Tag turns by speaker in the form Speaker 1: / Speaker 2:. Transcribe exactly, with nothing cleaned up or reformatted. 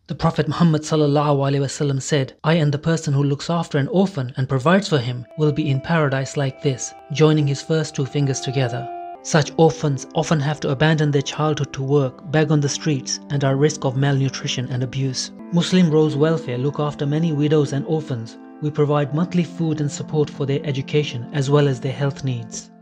Speaker 1: The Prophet Muhammad sallallahu alaihi wasallam said, "I and the person who looks after an orphan and provides for him will be in paradise like this, joining his first two fingers together." Such orphans often have to abandon their childhood to work, beg on the streets, and are at risk of malnutrition and abuse. Muslim Rose Welfare look after many widows and orphans. We provide monthly food and support for their education as well as their health needs.